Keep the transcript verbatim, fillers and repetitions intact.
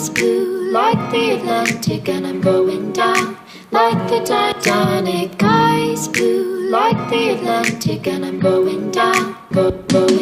sky's blue like the Atlantic, and I'm going down like the Titanic. Sky's blue like the Atlantic, and I'm going down, go, go